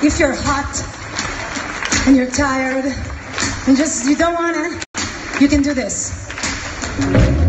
if you're hot and you're tired and just you don't wanna, you can do this.